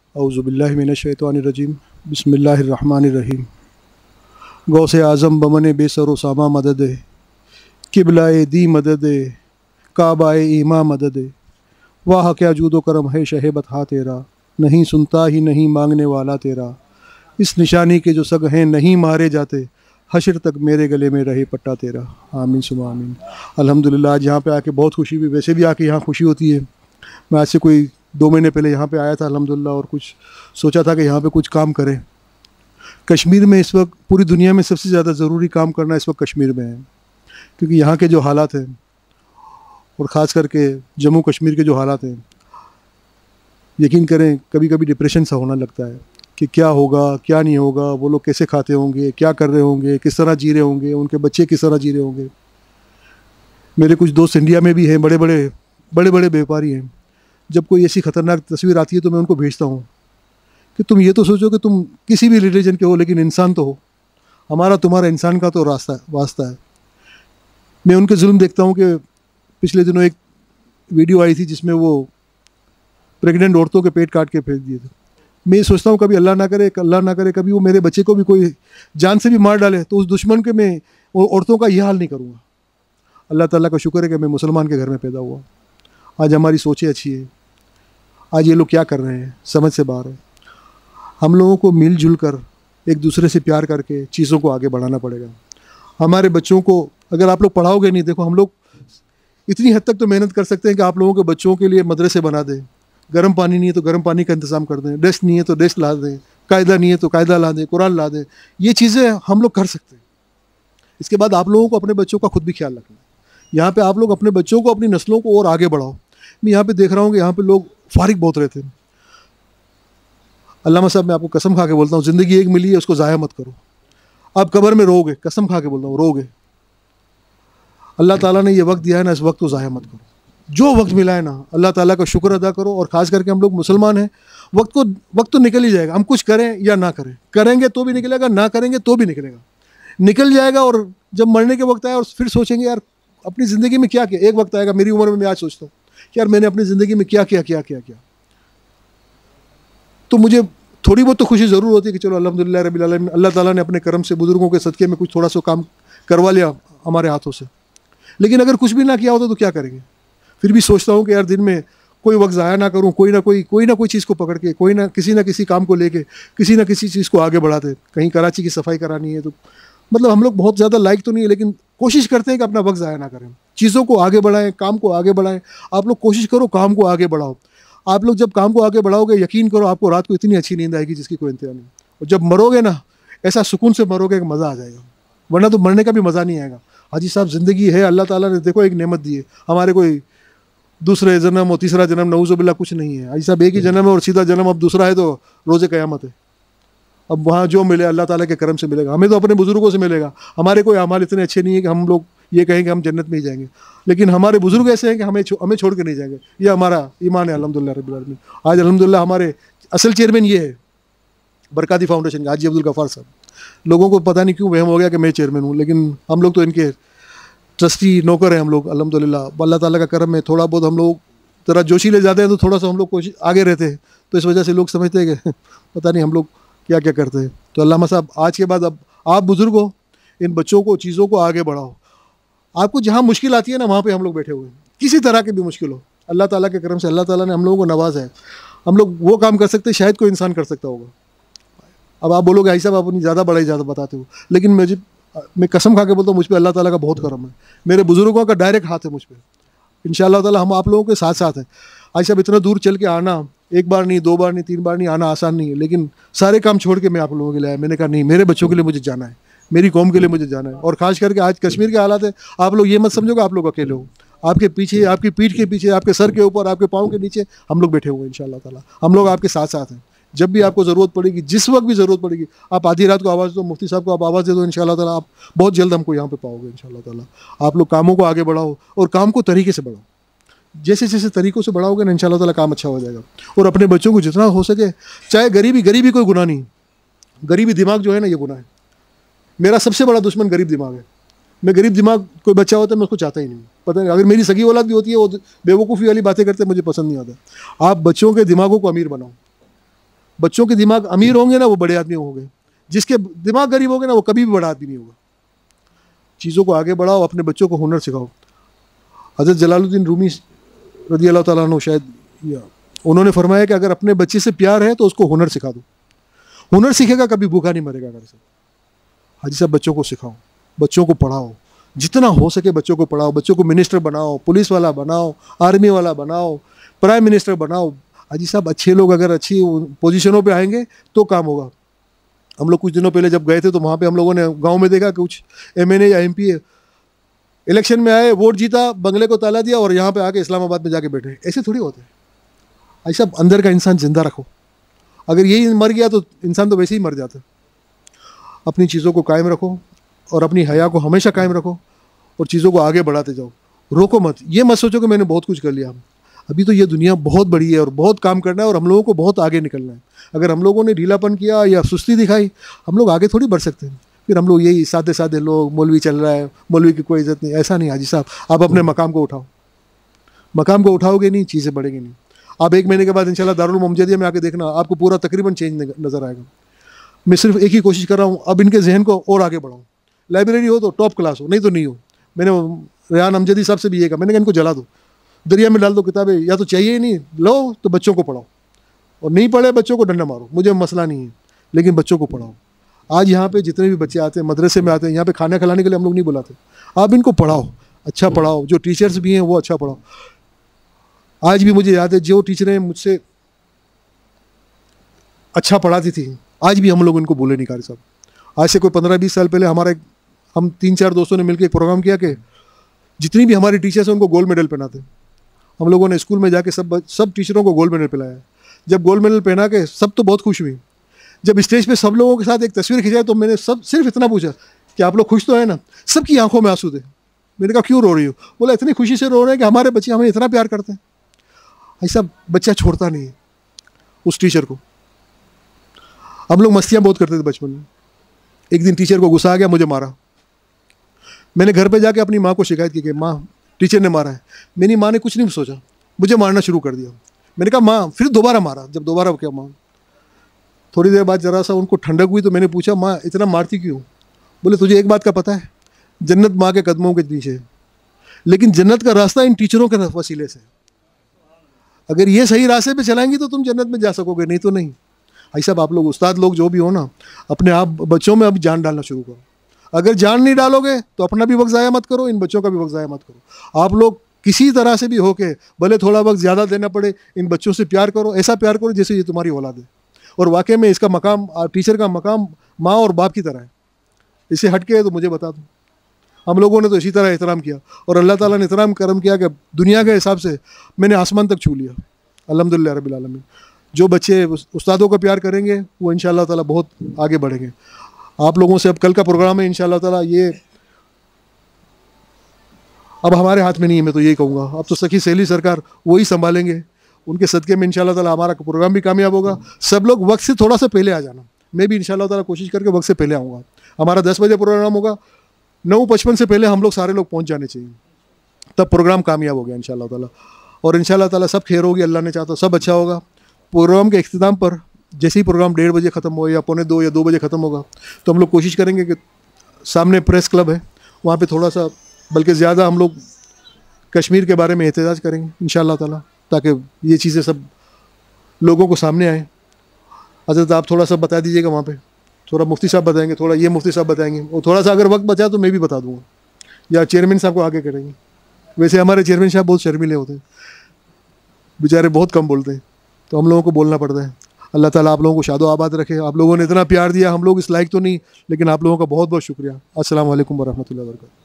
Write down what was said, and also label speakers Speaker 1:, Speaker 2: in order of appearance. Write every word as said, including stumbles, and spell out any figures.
Speaker 1: औज़ु बिल्लाहि मिनश्शैतानिर्रजीम बिस्मिल्लाहिर्रहमानिर्रहीम। गौसे आज़म बमने बेसरो सामा मदद किबलाए दी मदद काबाए ईमा मदद वाह क्या जूदो करम है शहेबत हा तेरा, नहीं सुनता ही नहीं मांगने वाला तेरा। इस निशानी के जो सग हैं नहीं मारे जाते, हश्र तक मेरे गले में रहे पट्टा तेरा। आमीन सुमा आमीन। अल्हम्दुलिल्लाह आज यहाँ पे आके बहुत खुशी हुई। वैसे भी आके यहाँ खुशी होती है। मैं आज से कोई दो महीने पहले यहाँ पे आया था अल्हम्दुलिल्लाह, और कुछ सोचा था कि यहाँ पे कुछ काम करें। कश्मीर में इस वक्त पूरी दुनिया में सबसे ज़्यादा ज़रूरी काम करना इस वक्त कश्मीर में है, क्योंकि यहाँ के जो हालात हैं और ख़ास करके जम्मू कश्मीर के जो हालात हैं, यकीन करें कभी कभी डिप्रेशन सा होना लगता है कि क्या होगा क्या नहीं होगा, वो लोग कैसे खाते होंगे, क्या कर रहे होंगे, किस तरह जी रहे होंगे, उनके बच्चे किस तरह जी रहे होंगे। मेरे कुछ दोस्त इंडिया में भी हैं, बड़े बड़े बड़े बड़े व्यापारी हैं। जब कोई ऐसी ख़तरनाक तस्वीर आती है तो मैं उनको भेजता हूँ कि तुम ये तो सोचो कि तुम किसी भी रिलीजन के हो, लेकिन इंसान तो हो। हमारा तुम्हारा इंसान का तो रास्ता वास्ता है। मैं उनके जुल्म देखता हूँ कि पिछले दिनों एक वीडियो आई थी जिसमें वो प्रेग्नेंट औरतों के पेट काट के फेंक दिए थे। मैं ये सोचता हूँ कभी अल्लाह ना करे अल्लाह ना करे कभी वो मेरे बच्चे को भी कोई जान से भी मार डाले तो उस दुश्मन के मैं औरतों का ये हाल नहीं करूँगा। अल्लाह ताला का शुक्र है कि मैं मुसलमान के घर में पैदा हुआ। आज हमारी सोचें अच्छी है। आज ये लोग क्या कर रहे हैं समझ से बाहर है। हम लोगों को मिलजुल कर एक दूसरे से प्यार करके चीज़ों को आगे बढ़ाना पड़ेगा। हमारे बच्चों को अगर आप लोग पढ़ाओगे नहीं, देखो हम लोग इतनी हद तक तो मेहनत कर सकते हैं कि आप लोगों के बच्चों के लिए मदरसे बना दें। गर्म पानी नहीं है तो गर्म पानी का इंतज़ाम कर दें, डेस्क नहीं है तो डेस्क ला दें, कायदा नहीं है तो कायदा ला दें, कुरान ला दें। ये चीज़ें हम लोग कर सकते हैं। इसके बाद आप लोगों को अपने बच्चों का खुद भी ख्याल रखना है। यहाँ पे आप लोग अपने बच्चों को अपनी नस्लों को और आगे बढ़ाओ। मैं यहाँ पे देख रहा हूँ कि यहाँ पे लोग फारिग बहुत रहते हैं। अल्लामा साहब मैं आपको कसम खा के बोलता हूँ, ज़िंदगी एक मिली है, उसको ज़ाया मत करो। आप कब्र में रोगे, कसम खा के बोलता हूँ रोगे। अल्लाह ताला ने ये वक्त दिया है ना, इस वक्त को ज़ाया मत करो। जो वक्त मिला है ना, अल्लाह ताला का शुक्र अदा करो। और ख़ास करके हम लोग मुसलमान हैं, वक्त को वक्त तो निकल ही जाएगा। हम कुछ करें या ना करें, करेंगे तो भी निकलेगा, ना करेंगे तो भी निकलेगा, निकल जाएगा। और जब मरने के वक्त आए और फिर सोचेंगे यार अपनी ज़िंदगी में क्या किया। एक वक्त आएगा, मेरी उम्र में मैं आज सोचता हूँ यार मैंने अपनी ज़िंदगी में क्या किया क्या किया क्या तो मुझे थोड़ी बहुत तो खुशी ज़रूर होती है कि चलो अल्हम्दुलिल्लाह रब्बिल आलमीन, अल्लाह ताला ने अपने करम से बुज़ुर्गों के सदक़े में कुछ थोड़ा सा काम करवा लिया हमारे हाथों से। लेकिन अगर कुछ भी ना किया होता तो क्या करेंगे। फिर भी सोचता हूँ कि यार दिन में कोई वक्त ज़ाया ना करूँ, कोई ना कोई कोई ना कोई चीज़ को पकड़ के, कोई ना किसी ना किसी काम को लेके किसी ना किसी चीज़ को आगे बढ़ाते। कहीं कराची की सफाई करानी है तो मतलब हम लोग बहुत ज़्यादा लाइक तो नहीं है, लेकिन कोशिश करते हैं कि अपना वक्त ज़ाया ना करें, चीज़ों को आगे बढ़ाएं, काम को आगे बढ़ाएं। आप लोग कोशिश करो काम को आगे बढ़ाओ। आप लोग जब काम को आगे बढ़ाओगे, यकीन करो आपको रात को इतनी अच्छी नींद आएगी जिसकी कोई इंतहा नहीं। और जब मरोगे ना, ऐसा सुकून से मरोगे कि मज़ा आ जाएगा, वरना तो मरने का भी मज़ा नहीं आएगा। हाजी साहब ज़िंदगी है, अल्लाह ताला ने देखो एक नेमत दी है। हमारे कोई दूसरे जन्म और तीसरा जन्म नऊज़ुबिल्लाह कुछ नहीं है। हाजी साहब एक ही जन्म है और सीधा जन्म अब दूसरा है तो रोज़े क़यामत है। अब वहाँ जो मिले अल्लाह ताला के करम से मिलेगा। हमें तो अपने बुज़ुर्गों से मिलेगा। हमारे कोई अमाल इतने अच्छे नहीं है कि हम लोग ये कहें कि हम जन्नत में ही जाएंगे, लेकिन हमारे बुज़ुर्ग ऐसे हैं कि हमें छो, हमें छोड़ के नहीं जाएंगे। ये हमारा ईमान है अल्हम्दुलिल्लाह रब्बिल आलमीन। आज अल्हम्दुलिल्लाह हमारे असल चेयरमैन ये है बरकाती फाउंडेशन के, हाजी अब्दुल गफ़ार साहब। लोगों को पता नहीं क्यों वहम हो गया कि मैं चेयरमैन हूँ, लेकिन हम लोग तो इनके ट्रस्टी नौकर हैं हम लोग अल्हम्दुलिल्लाह। अल्लाह ताला का करम है। थोड़ा बहुत हम लोग ज़रा जोशीले जाते हैं तो थोड़ा सा हम लोग कोशिश आगे रहते हैं, तो इस वजह से लोग समझते हैं कि पता नहीं हम लोग क्या क्या करते हैं। तो अल्लामा साहब आज के बाद अब आप बुज़ुर्ग हो, इन बच्चों को चीज़ों को आगे बढ़ाओ। आपको जहाँ मुश्किल आती है ना, वहाँ पे हम लोग बैठे हुए हैं। किसी तरह की भी मुश्किल हो, अल्लाह ताला के करम से अल्लाह ताला ने हम लोगों को नवाजा है। हम लोग वो काम कर सकते हैं शायद कोई इंसान कर सकता होगा। अब आप बोलोगे भाई साहब आप अपनी ज़्यादा बड़ाई ज़्यादा बताते हो, लेकिन मुझे मैं कसम खा के बोलता हूँ मुझ पर अल्लाह ताला का बहुत करम है। मेरे बुज़ुर्गों का डायरेक्ट हाथ है मुझ पर। इंशाअल्लाह ताला हम आप लोगों के साथ साथ हैं। भाई साहब इतना दूर चल के आना, एक बार नहीं, दो बार नहीं, तीन बार नहीं, आना आसान नहीं है, लेकिन सारे काम छोड़ के मैं आप लोगों के लिए आया। मैंने कहा नहीं, मेरे बच्चों के लिए मुझे जाना है, मेरी कौम के लिए मुझे जाना है। और ख़ास करके आज कश्मीर के हालात है, आप लोग ये मत समझोगे आप लोग अकेले हो। आपके पीछे, आपकी पीठ के पीछे, आपके सर के ऊपर, आपके पाँव के नीचे हम लोग बैठे हुए हैं। इंशाअल्लाह ताला हम लोग आपके साथ साथ हैं। जब भी आपको ज़रूरत पड़ेगी, जिस वक्त भी ज़रूरत पड़ेगी, आप आधी रात को आवाज़ दो, मुफ्ती साहब को आप आवाज़ दे दो, इंशाअल्लाह ताला आप बहुत जल्द हमको यहाँ पे पाओगे इंशाअल्लाह ताला। आप लोग कामों को आगे बढ़ाओ और काम को तरीके से बढ़ाओ। जैसे जैसे तरीक़ों से बढ़ाओगे ना, इंशाअल्लाह ताला काम अच्छा हो जाएगा। और अपने बच्चों को जितना हो सके, चाहे गरीबी गरीबी कोई गुनाह नहीं, गरीबी दिमाग जो है ना ये गुनाह है। मेरा सबसे बड़ा दुश्मन गरीब दिमाग है। मैं गरीब दिमाग कोई बच्चा होता है मैं उसको चाहता ही नहीं। पता नहीं, अगर मेरी सगी औलाद भी होती है वो बेवकूफ़ी वाली बातें करते हैं, मुझे पसंद नहीं आता। आप बच्चों के दिमागों को अमीर बनाओ। बच्चों के दिमाग अमीर होंगे ना वो बड़े आदमी होंगे, जिसके दिमाग गरीब होंगे ना वो कभी भी बड़ा आदमी नहीं होगा। चीज़ों को आगे बढ़ाओ, अपने बच्चों को हुनर सिखाओ। हज़रत जलालुद्दीन रूमी रज़ी अल्लाह ताला अन्हु शायद उन्होंने फरमाया कि अगर अपने बच्चे से प्यार है तो उसको हुनर सिखा दो, हुनर सीखेगा कभी भूखा नहीं मरेगा। घर से हाजी साहब बच्चों को सिखाओ, बच्चों को पढ़ाओ, जितना हो सके बच्चों को पढ़ाओ, बच्चों को मिनिस्टर बनाओ, पुलिस वाला बनाओ, आर्मी वाला बनाओ, प्राइम मिनिस्टर बनाओ। हाजी साहब अच्छे लोग अगर अच्छी पोजीशनों पे आएंगे तो काम होगा। हम लोग कुछ दिनों पहले जब गए थे तो वहाँ पे हम लोगों ने गांव में देखा कुछ एम एन ए या एम पी ए इलेक्शन में आए, वोट जीता, बंगले को ताला दिया और यहाँ पे आके इस्लामाबाद में जाके बैठे। ऐसे थोड़ी होते हैं। हाजी साहब अंदर का इंसान जिंदा रखो, अगर यही मर गया तो इंसान तो वैसे ही मर जाता है। अपनी चीज़ों को कायम रखो और अपनी हया को हमेशा कायम रखो और चीज़ों को आगे बढ़ाते जाओ, रोको मत। ये मत सोचो कि मैंने बहुत कुछ कर लिया। अभी तो ये दुनिया बहुत बड़ी है और बहुत काम करना है और हम लोगों को बहुत आगे निकलना है। अगर हम लोगों ने ढीलापन किया या सुस्ती दिखाई, हम लोग आगे थोड़ी बढ़ सकते हैं। फिर हम लोग यही सादे सादे लोग, मौलवी चल रहा है, मौलवी की कोई इज्जत नहीं, ऐसा नहीं। हाजी साहब आप अपने मकाम को उठाओ, मकाम को उठाओगे नहीं चीज़ें बढ़ेंगी नहीं। आप एक महीने के बाद इंशाल्लाह दारुल मुमजदिया में आके देखना, आपको पूरा तकरीबन चेंज नज़र आएगा। मैं सिर्फ एक ही कोशिश कर रहा हूँ, अब इनके जहन को और आगे बढ़ाऊँ। लाइब्रेरी हो तो टॉप क्लास हो, नहीं तो नहीं हो। मैंने रेहान अमजदी साहब से भी ये कहा, मैंने कहा इनको जला दो, दरिया में डाल दो किताबें, या तो चाहिए ही नहीं, लो तो बच्चों को पढ़ाओ, और नहीं पढ़े बच्चों को डंडा मारो, मुझे मसला नहीं है, लेकिन बच्चों को पढ़ाओ। आज यहाँ पे जितने भी बच्चे आते हैं मदरसे में आते हैं, यहाँ पे खाना खिलाने के लिए हम लोग नहीं बुलाते, आप इनको पढ़ाओ, अच्छा पढ़ाओ। जो टीचर्स भी हैं वो अच्छा पढ़ाओ। आज भी मुझे याद है जो टीचरें मुझसे अच्छा पढ़ाती थी, आज भी हम लोग इनको बोले नहीं कारी साहब। आज से कोई पंद्रह बीस साल पहले हमारे हम तीन चार दोस्तों ने मिलकर एक प्रोग्राम किया कि जितनी भी हमारी टीचर्स हैं उनको गोल्ड मेडल पहनाते। हम लोगों ने स्कूल में जाके सब सब टीचरों को गोल्ड मेडल पिलाया। जब गोल्ड मेडल पहना के सब तो बहुत खुश हुई। जब स्टेज पे सब लोगों के साथ एक तस्वीर खिंचाई तो मैंने सब सिर्फ इतना पूछा कि आप लोग खुश तो हैं ना? सबकी आंखों में आंसू थे। मैंने कहा क्यों रो रही हो? बोला इतनी खुशी से रो रहे हैं कि हमारे बच्चे हमें इतना प्यार करते हैं। ऐसा बच्चा छोड़ता नहीं है उस टीचर को। हम लोग मस्तियाँ बहुत करते थे बचपन में। एक दिन टीचर को गुस्सा आ गया, मुझे मारा। मैंने घर पे जाके अपनी माँ को शिकायत की कि माँ टीचर ने मारा है। मेरी माँ ने कुछ नहीं सोचा, मुझे मारना शुरू कर दिया। मैंने कहा माँ, फिर दोबारा मारा। जब दोबारा क्या माँ, थोड़ी देर बाद जरा सा उनको ठंडक हुई तो मैंने पूछा माँ इतना मारती क्यों? बोले तुझे एक बात का पता है, जन्नत माँ के कदमों के नीचे है, लेकिन जन्नत का रास्ता इन टीचरों के वसीले से। अगर ये सही रास्ते पे चलाएंगी तो तुम जन्नत में जा सकोगे, नहीं तो नहीं। भाई साहब आप लोग उस्ताद लोग जो भी हो ना, अपने आप बच्चों में अब जान डालना शुरू करो। अगर जान नहीं डालोगे तो अपना भी वक्त ज़ाया मत करो, इन बच्चों का भी वक्त ज़ाया मत करो। आप लोग किसी तरह से भी होके भले थोड़ा वक्त ज़्यादा देना पड़े, इन बच्चों से प्यार करो, ऐसा प्यार करो जैसे ये तुम्हारी औलाद है। और वाकई में इसका मकाम, टीचर का मकाम माँ और बाप की तरह है। इससे हट के तो मुझे बता दो। हम लोगों ने तो इसी तरह एहतराम किया और अल्लाह ताला ने इतराम करम किया कि दुनिया के हिसाब से मैंने आसमान तक छू लिया। अल्हम्दुलिल्लाह रब्बिल आलमीन। जो बच्चे उस्तादों को प्यार करेंगे वो इंशाअल्लाह ताला बहुत आगे बढ़ेंगे। आप लोगों से अब कल का प्रोग्राम है इंशाअल्लाह ताला, ये अब हमारे हाथ में नहीं है, मैं तो यही कहूँगा। अब तो सखी सहेली सरकार वही संभालेंगे, उनके सदक़े में इंशाअल्लाह ताला हमारा प्रोग्राम भी कामयाब होगा। सब लोग वक्त से थोड़ा सा पहले आ जाना, मैं भी इंशाअल्लाह ताला कोशिश करके वक्त से पहले आऊँगा। हमारा दस बजे प्रोग्राम होगा, नौ पचपन से पहले हम लोग सारे लोग पहुँच जाने चाहिए, तब प्रोग्राम कामयाब हो गया इंशाअल्लाह ताला। और इंशाअल्लाह ताला सब खैर होगी, अल्लाह ने चाहता सब अच्छा होगा। प्रोग्राम के इख्तिताम पर जैसे ही प्रोग्राम डेढ़ बजे ख़त्म हो या पौने दो या दो बजे ख़त्म होगा तो हम लोग कोशिश करेंगे कि सामने प्रेस क्लब है वहाँ पे थोड़ा सा, बल्कि ज़्यादा हम लोग कश्मीर के बारे में एहतजाज करेंगे इंशाअल्लाह ताला, ताकि ये चीज़ें सब लोगों को सामने आएँ। हज़रत आप थोड़ा सा बता दीजिएगा वहाँ पे, थोड़ा मुफ्ती साहब बताएंगे, थोड़ा ये मुफ्ती साहब बताएंगे, और थोड़ा सा अगर वक्त बचा तो मैं भी बता दूँगा, या चेयरमैन साहब को आगे करेंगे। वैसे हमारे चेयरमैन साहब बहुत शर्मीले होते हैं, बेचारे बहुत कम बोलते हैं, तो हम लोगों को बोलना पड़ता है। अल्लाह ताला आप लोगों को शादो आबाद रखे। आप लोगों ने इतना प्यार दिया, हम लोग इस लायक तो नहीं, लेकिन आप लोगों का बहुत बहुत शुक्रिया। अस्सलाम वालेकुम व रहमतुल्लाहि व बरकातहू।